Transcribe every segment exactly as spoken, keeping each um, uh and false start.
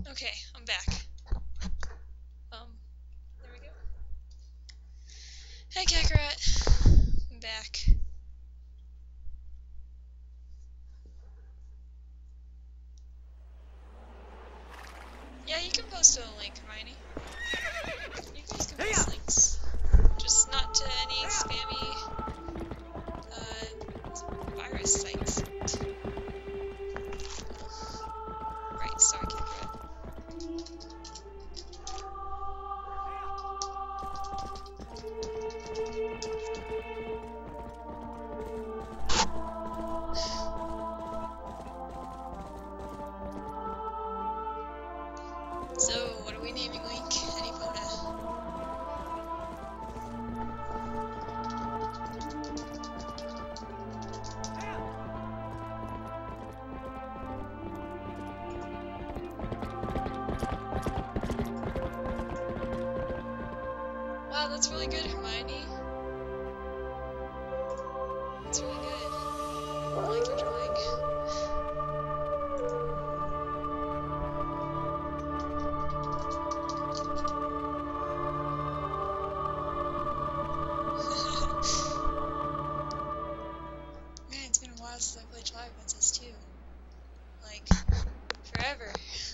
Okay, I'm back. Um, there we go. Hey, Kakarot. I'm back. Yeah, you can post a link, Hermione. You guys can post links. Just not to any spammy, uh, virus sites. Right, sorry, Kakarot. So, what are we naming Link? Anipona. Wow, that's really good, Hermione. That's really good. I like your drawing. Man, it's been a while since I played Twilight Princess too. Like, forever.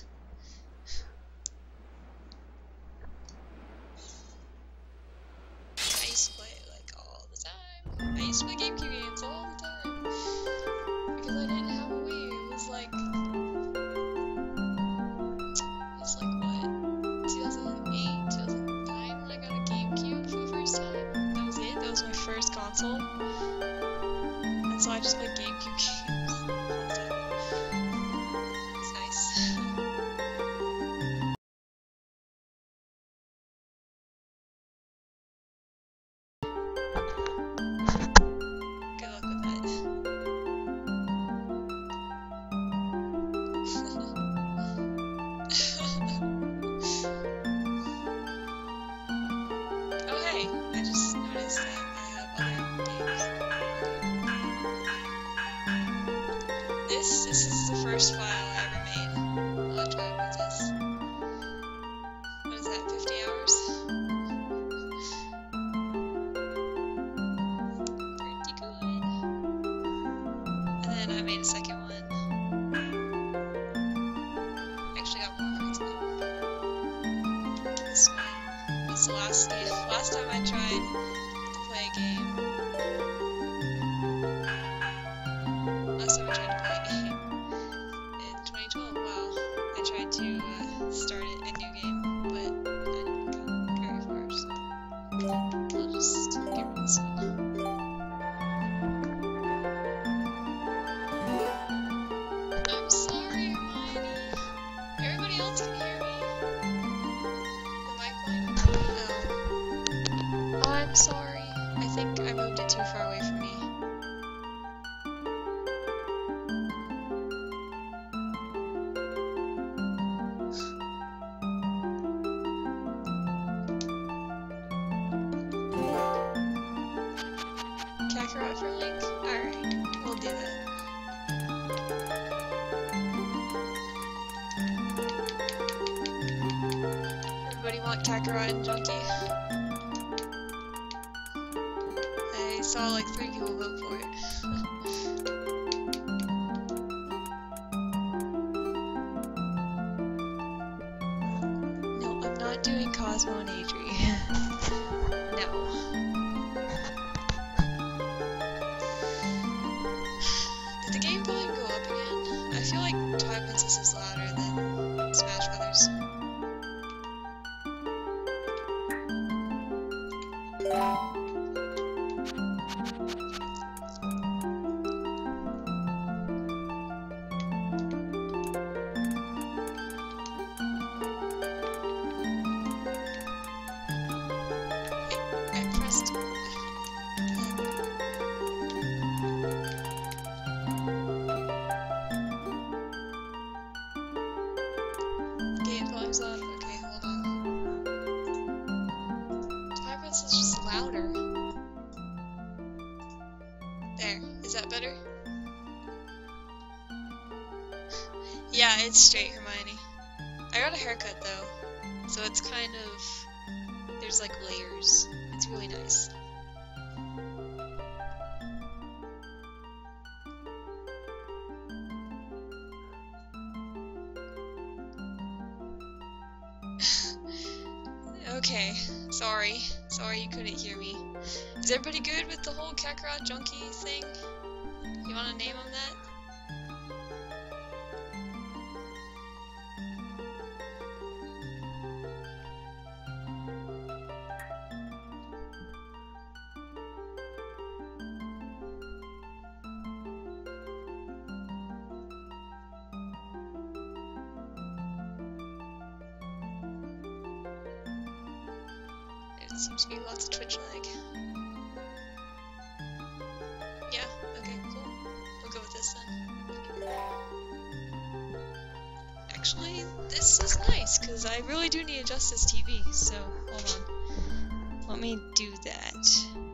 I used to play it like all the time. I used to play GameCube games all the time. Because I didn't have a Wii. It was like, it was like what? two thousand eight, two thousand nine when I got a GameCube for the first time. That was it. That was my first console. And so I just played GameCube games all the time. It's nice. Good luck with that. Oh hey, I just noticed that I have other games. This this is the first file I ever made on Twilight Princess. What is that, fifty hours? Pretty good. And then I made a second one. Actually got more for it. This one was the last game. Last time I tried to play a game. Last time I tried to play a game in twenty twelve. Wow. I tried to uh, start it, a new game, but I didn't go very far, so I'll just get rid of this one. I'm sorry, Hermione. Everybody else can hear me. The mic line? Oh. I'm sorry. I think I moved it too far away from me. Kakarot for Link? Alright, we'll do that. Everybody want Kakarot and Junkie? I saw like three people vote for it. No, I'm not doing Cosmo and Adri. No. Did the game volume go up again? I feel like Twilight Princess is louder than Smash Brothers. I pressed. Game volume's loud. Okay, hold on. Twilight Princess is just louder. There. Is that better? Yeah, it's straight, Hermione. I got a haircut though, so it's kind of, there's like layers. It's really nice. Okay, sorry. Sorry you couldn't hear me. Is everybody good with the whole Kakarot junkie thing? You wanna name him that? There seems to be lots of Twitch lag. Yeah, okay, cool. We'll go with this then. Actually, this is nice, because I really do need to adjust this T V, so hold on. Let me do that.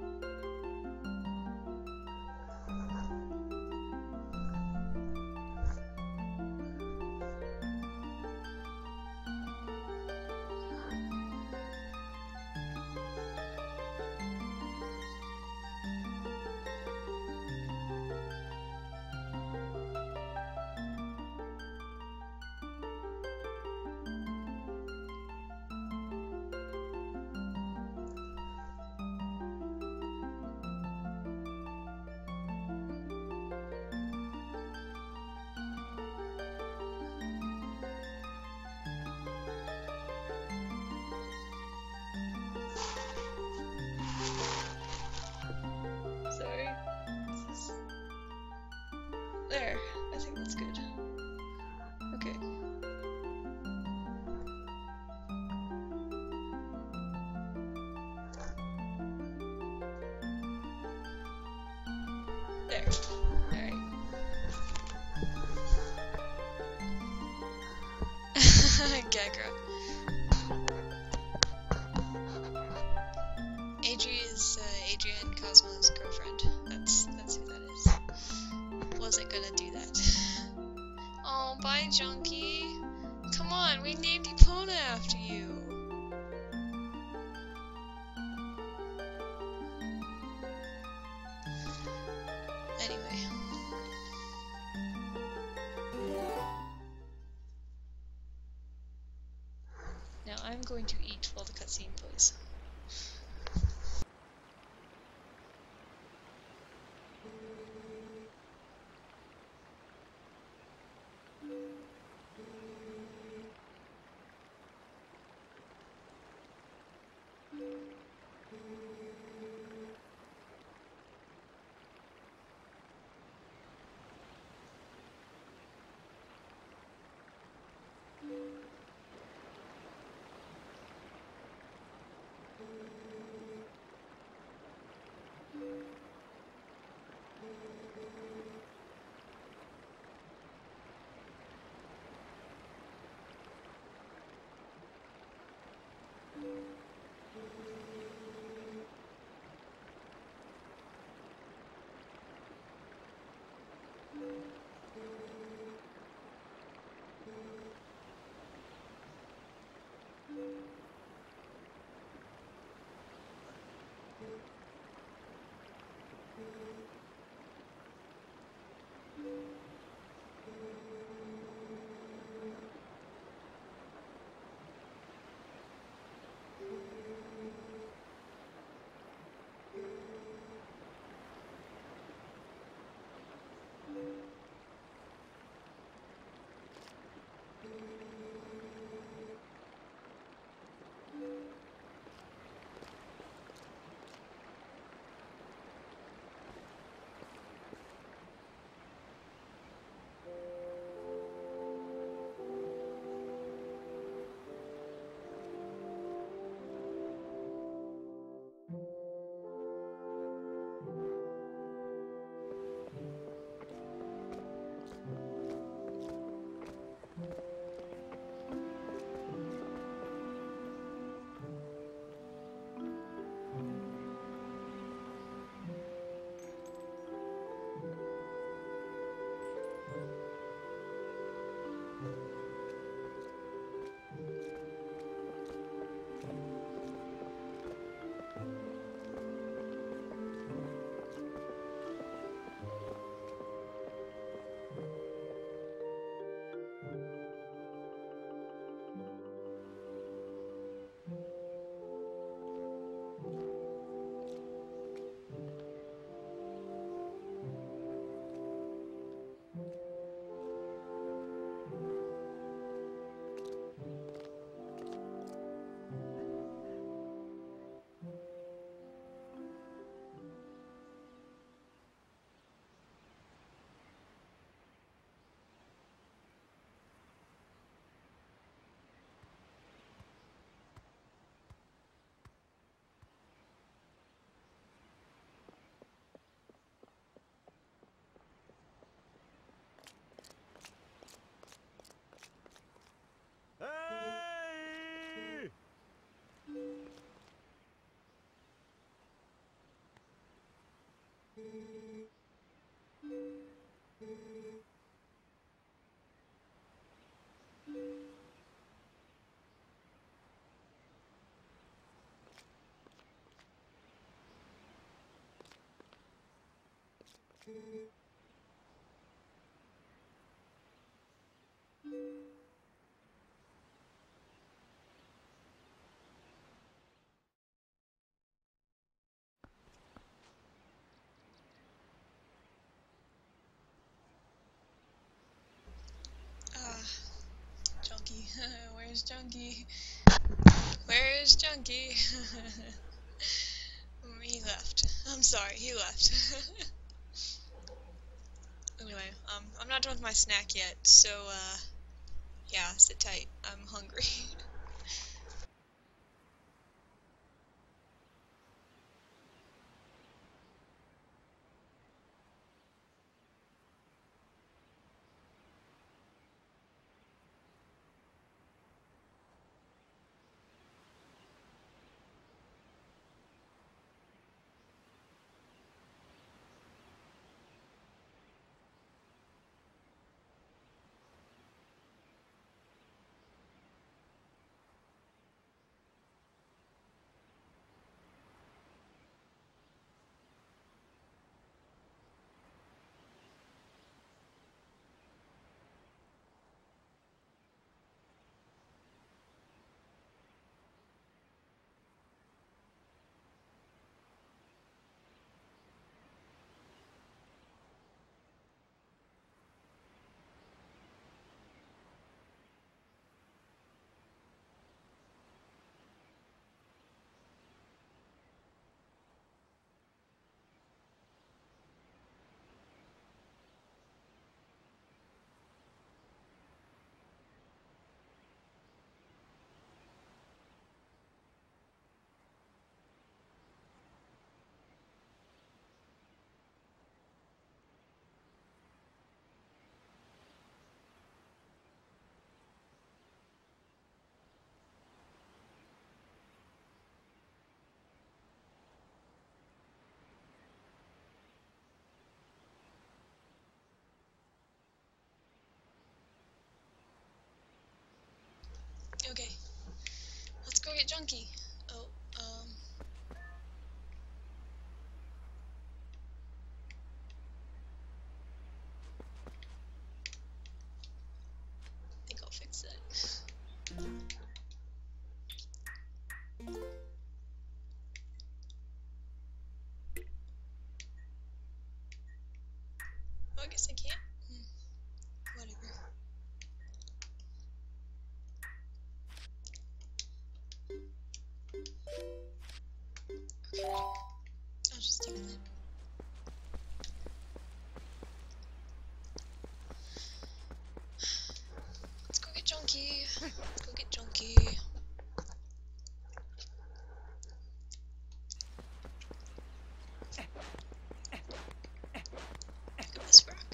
Sorry. This is... There. I think that's good. Okay. There. Alright. Gagra. Adri is uh, Adrian Cosmo's girlfriend. That's that's who that is. Wasn't gonna do that. Oh, bye, Junkie. Come on, we named Epona after you. Anyway. Now I'm going to eat while the cutscene plays. Ah, Junkie. Where's Junkie? Where's Junkie? He left. I'm sorry, he left. Anyway, um, I'm not done with my snack yet, so, uh, yeah, sit tight. I'm hungry. Okay, let's go get Junkie. Oh, um... I think I'll fix that. Oh, I guess I can't. Hmm. Whatever. Okay. I'll just do that. Let's go get Junkie. Let's go get Junkie. Pick up this rock.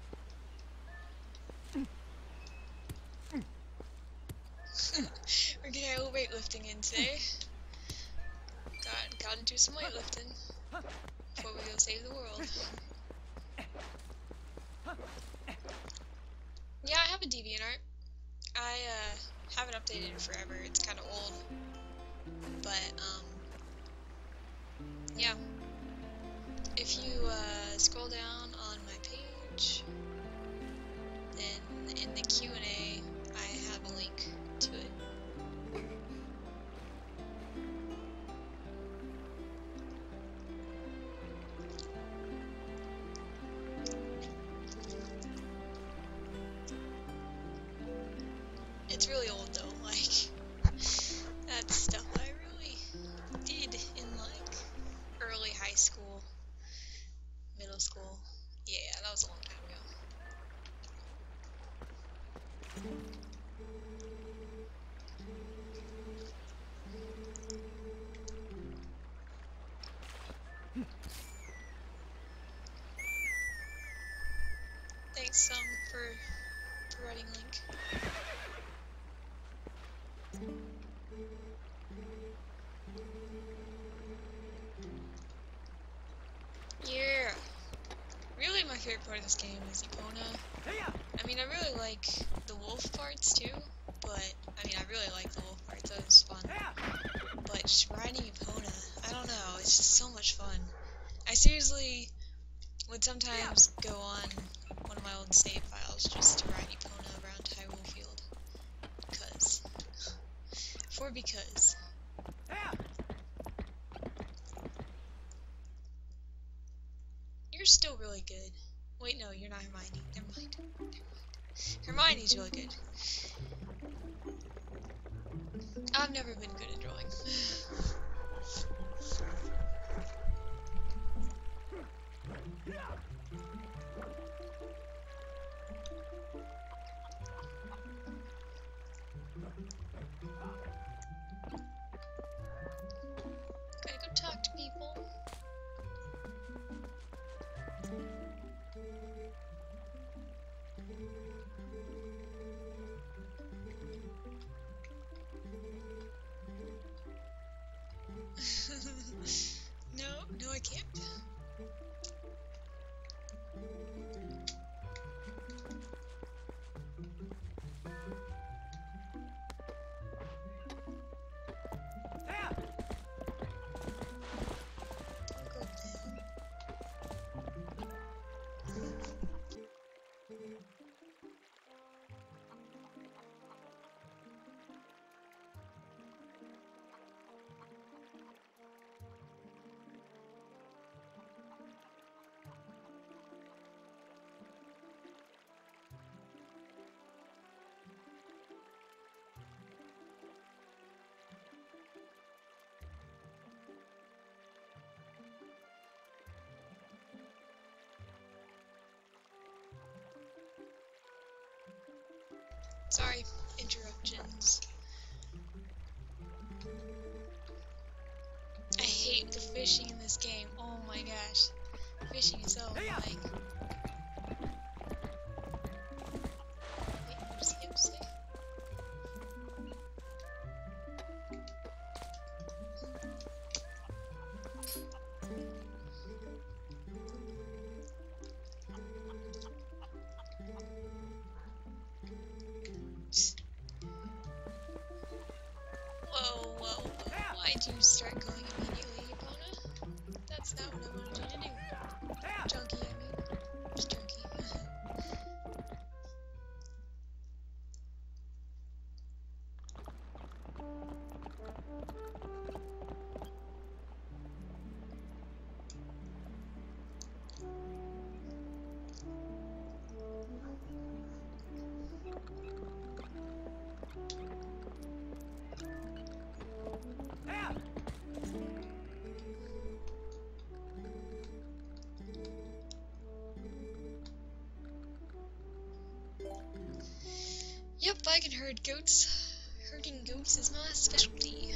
We're getting our weightlifting in today. Got, gotta do some weightlifting before we go save the world. Yeah, I have a DeviantArt. I uh, haven't updated it forever. It's kind of old, but um, yeah. If you uh, scroll down on my page, then in the Q and A, I have a link to it. It's really old though, like, that's stuff I really did in, like, early high school, middle school. Yeah, that was a long time ago. Thanks, um, for providing link. Yeah. favorite part of this game is Epona. I mean, I really like the wolf parts too, but, I mean, I really like the wolf parts, that was fun. But just riding Epona, I don't know, it's just so much fun. I seriously would sometimes go on one of my old save files just to ride Epona around Hyrule Field. Because. For because. You're still really good. Wait, no, you're not Hermione. Never mind. Never mind. Hermione's really good. I've never been good at drawing. Gotta go talk to people. No, no I can't. Sorry, interruptions. I hate the fishing in this game. Oh my gosh. Fishing is so annoying. Wait, what does he have to say? Whoa, whoa, whoa. Why'd you start going immediately, Epona? That's not what I wanted you to do. Junkie, I mean. Just junkie. Yep, I can herd goats. Herding goats is my specialty.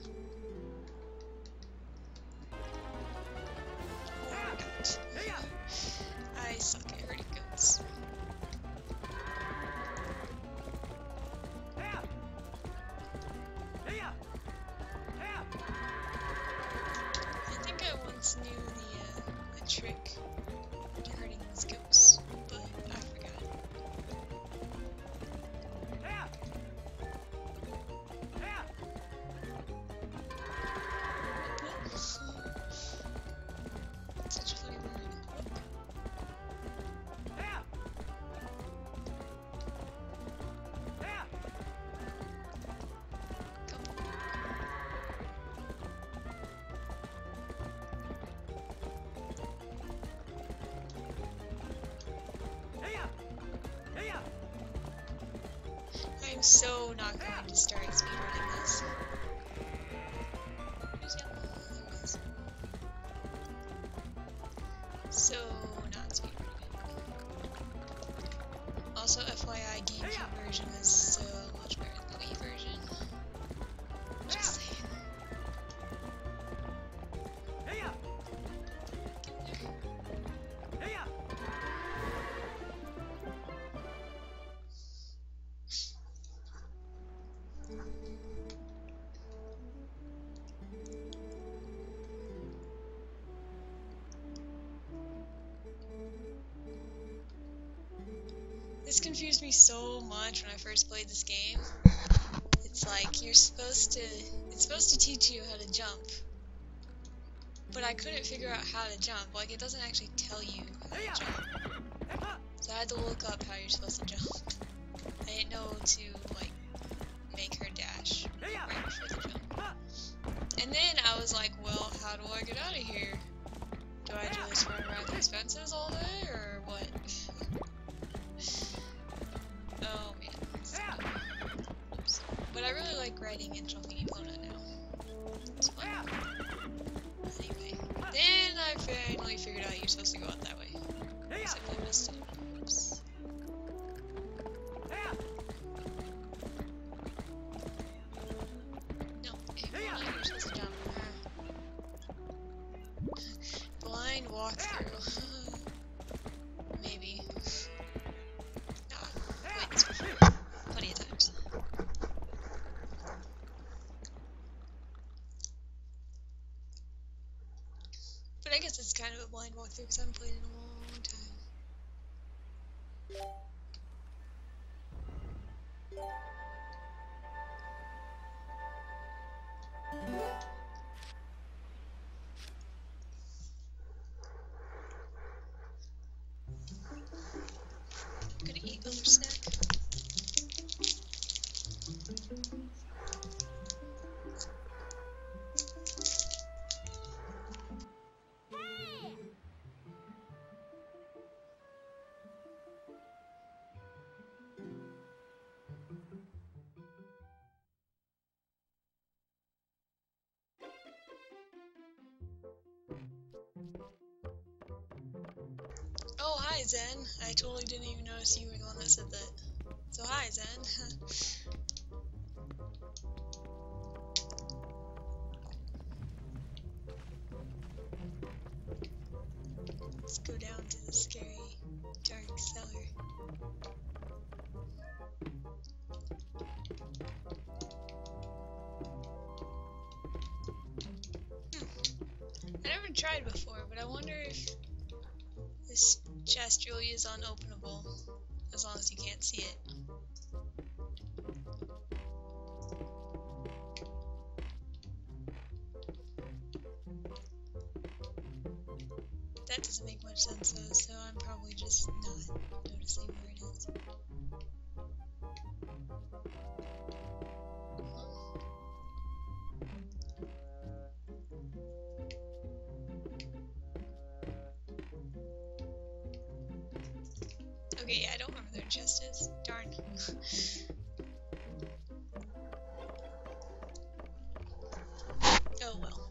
Or not. I suck at herding goats. I think I once knew the, uh, the trick to herding these goats, but I forgot. Such a funny word. I'm so not going to start speedrunning this. Where's yellow? There it is. So not speedrunning it. Also, F Y I, GameCube version is so much better than the Wii version. Just saying. This confused me so much when I first played this game. It's like you're supposed to, it's supposed to teach you how to jump. But I couldn't figure out how to jump. Like, it doesn't actually tell you how to jump. So I had to look up how you're supposed to jump. I didn't know to, like, make her dash right before the jump. And then I was like, well, how do I get out of here? Do I just run around these fences all day, or what? Oh, man. Oops. But I really like riding and jumping Epona now. It's fun. Anyway. Then I finally figured out you're supposed to go out that way. Except I missed it. Oops. No, Epona, you're supposed to jump. Blind walkthrough. Maybe. Ah, played this before. Plenty of times. But I guess it's kind of a blind walkthrough because I haven't played it in a long time. I'm gonna eat another snack. Oh, hi, Zen. I totally didn't even notice you were the one that said that. So, hi, Zen. Let's go down to the scary, dark cellar. Hmm. I never tried before, but I wonder if this chest really is unopenable, as long as you can't see it. That doesn't make much sense though, so I'm probably just not noticing where it is. Okay, yeah, I don't remember where the chest is. Darn. Oh well.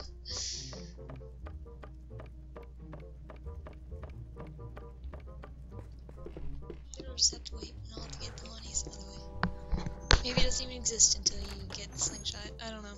I'll just have to wait and I'll have to get the money some other way. Maybe it doesn't even exist until you get the slingshot. I don't know.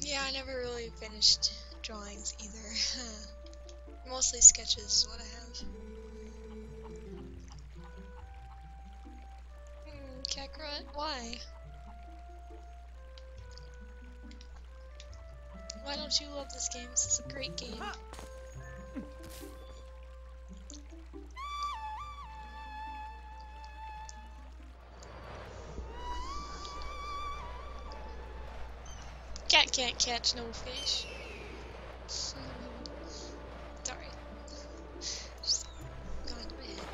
Yeah, I never really finished drawings either. Mostly sketches is what I have. Hmm, Kakarot? Why? Why don't you love this game? This is a great game. Cat can't catch no fish. Sorry. Just got into my head.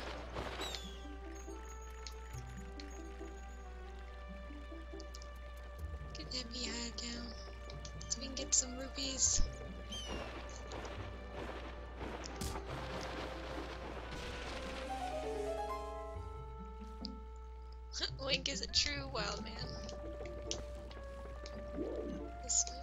Get that beehive down so we can get some rupees. Link is a true wild man. This way.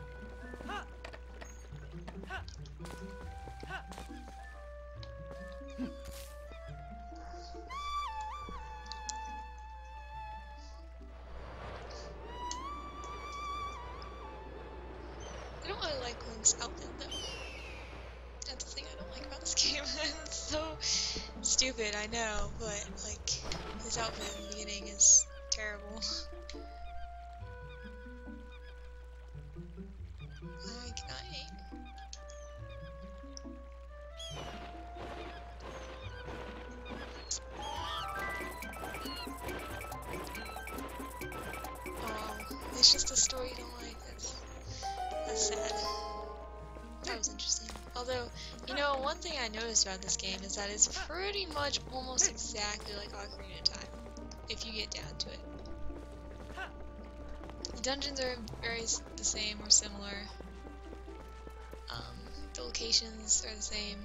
I don't really like Link's outfit though. That's the thing I don't like about this game. It's so stupid, I know, but like his outfit in the beginning is terrible. I cannot aim. Oh, it's just a story you don't like. That's, that's sad. That was interesting. Although, you know, one thing I noticed about this game is that it's pretty much almost exactly like Ocarina of Time, if you get down to it. The dungeons are very s the same or similar. Um, the locations are the same.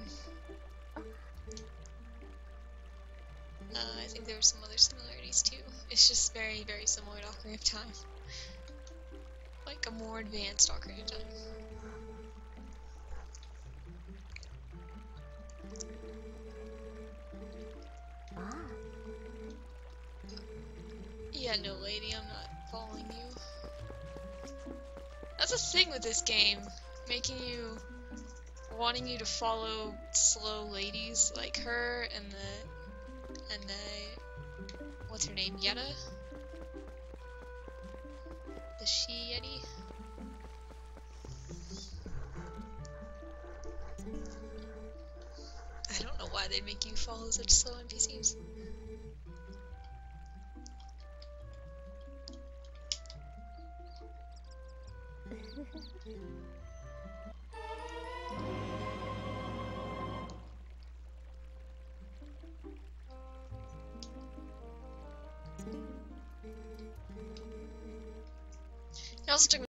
Uh, I think there were some other similarities too. It's just very, very similar to Ocarina of Time. Like a more advanced Ocarina of Time. Yeah, no lady, I'm not following you. That's the thing with this game, making you, wanting you to follow slow ladies like her and the, and the, what's her name, Yetta? The she-yeti? I don't know why they'd make you follow such slow N P Cs. It also took me